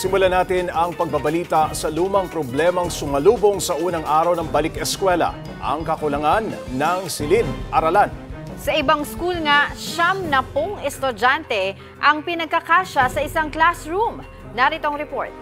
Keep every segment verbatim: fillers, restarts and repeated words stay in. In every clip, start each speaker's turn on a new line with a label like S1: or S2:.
S1: Simulan natin ang pagbabalita sa lumang problemang sumalubong sa unang araw ng balik eskwela, ang kakulangan ng silid-aralan.
S2: Sa ibang school nga, siyam na pong estudyante ang pinagkakasya sa isang classroom. Narito ang report.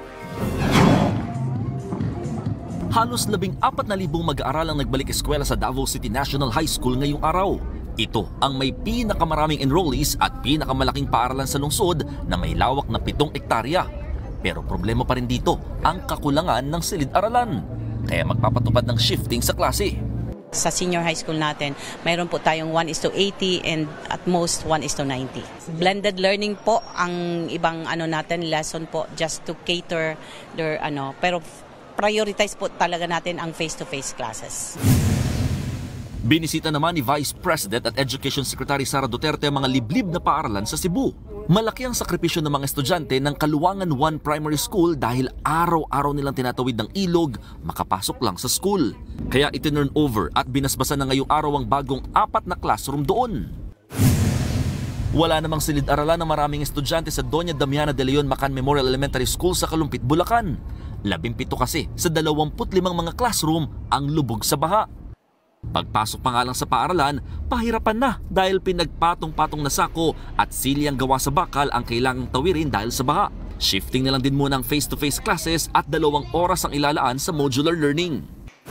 S3: Halos labing apat na libong mag-aaralang nagbalik eskwela sa Davao City National High School ngayong araw. Ito ang may pinakamaraming enrollees at pinakamalaking paaralan sa lungsod na may lawak na pitong ektarya. Pero problema pa rin dito ang kakulangan ng silid-aralan. Kaya magpapatupad ng shifting sa klase.
S4: Sa senior high school natin, mayroon po tayong one is to eighty and at most one is to ninety. Blended learning po ang ibang ano natin lesson po just to cater their ano, pero prioritize po talaga natin ang face-to-face classes.
S3: Binisita naman ni Vice President at Education Secretary Sara Duterte ang mga liblib na paaralan sa Cebu. Malaki ang sakripisyo ng mga estudyante ng Kaluangan one Primary School dahil araw-araw nilang tinatawid ng ilog makapasok lang sa school. Kaya itinurn over at binasbasan na ngayong araw ang bagong apat na classroom doon. Wala namang silid-aralan ng maraming estudyante sa Doña Damiana de Leon Macan Memorial Elementary School sa Kalumpit, Bulacan. Labimpito kasi sa dalawamput limang mga classroom ang lubog sa baha. Pagpasok pa nga lang sa paaralan, pahirapan na dahil pinagpatong-patong na sako at silyang gawa sa bakal ang kailangang tawirin dahil sa baha. Shifting na lang din muna ang face-to-face classes at dalawang oras ang ilalaan sa modular learning.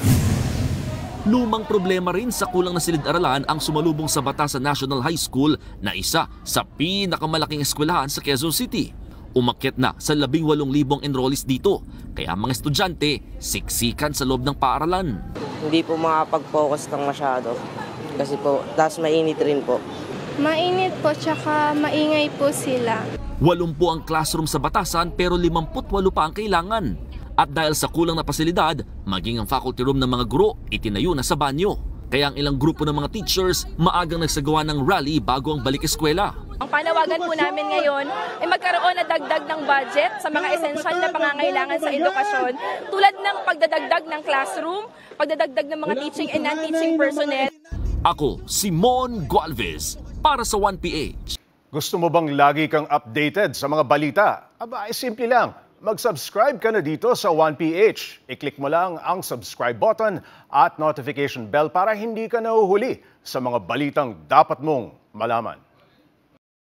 S3: Lumang problema rin sa kulang na silid-aralan ang sumalubong sa Batasan National High School na isa sa pinakamalaking eskwelahan sa Quezon City. Umakyat na sa labing walong libong enrollees dito, kaya ang mga estudyante siksikan sa loob ng paaralan.
S5: Hindi po makapag-focus ng masyado kasi po, tas mainit rin po.
S6: Mainit po, tsaka maingay po sila.
S3: Walumpu ang classroom sa Batasan pero limamput walo pa ang kailangan. At dahil sa kulang na pasilidad, maging ang faculty room ng mga guro itinayo na sa banyo. Kaya ang ilang grupo ng mga teachers maagang nagsagawa ng rally bago ang balik eskwela.
S7: Ang panawagan po namin ngayon ay magkaroon na dagdag ng budget sa mga esensyal na pangangailangan sa edukasyon tulad ng pagdadagdag ng classroom, pagdadagdag ng mga teaching and non-teaching personnel.
S3: Ako, Simon Gualvez, para sa one P H.
S1: Gusto mo bang lagi kang updated sa mga balita? Aba, ay simple lang. Mag-subscribe ka na dito sa one P H. I-click mo lang ang subscribe button at notification bell para hindi ka nahuhuli sa mga balitang dapat mong malaman.